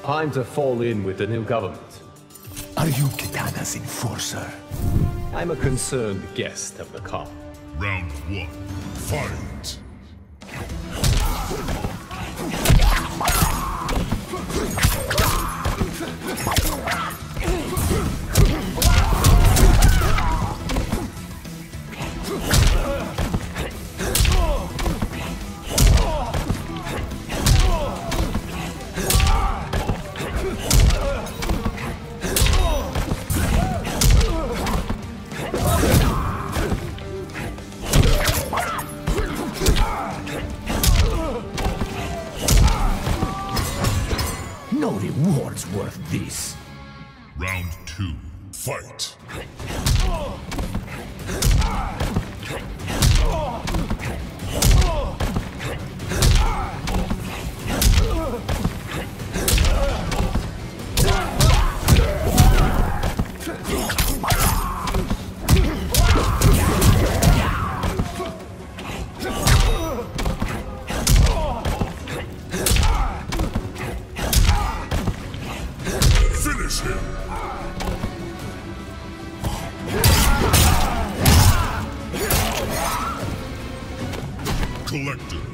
Time to fall in with the new government. Are you Kitana's enforcer? I'm a concerned guest of the Khan. Round 1. Fight! No reward's worth this. Round 2. Fight! Finish him! Collector.